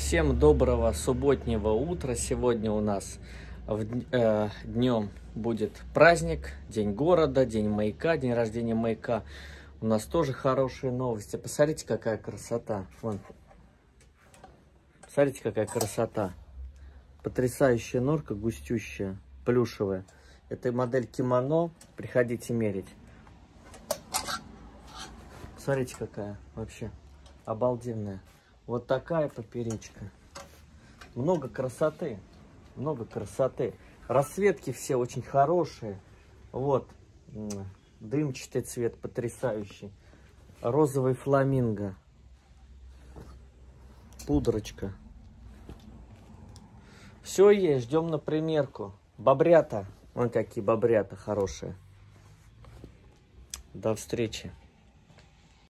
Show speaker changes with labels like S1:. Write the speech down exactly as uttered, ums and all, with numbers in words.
S1: Всем доброго субботнего утра. Сегодня у нас в, э, днем будет праздник, День города, День маяка, день рождения маяка. У нас тоже хорошие новости. Посмотрите, какая красота. Вон. Посмотрите, какая красота. Потрясающая норка, густющая, плюшевая. Это модель кимоно. Приходите мерить. Смотрите, какая вообще обалденная. Вот такая поперечка. Много красоты. Много красоты. Расцветки все очень хорошие. Вот. Дымчатый цвет потрясающий. Розовый фламинго. Пудрочка. Все есть. Ждем на примерку. Бобрята. Вон какие бобрята хорошие. До встречи.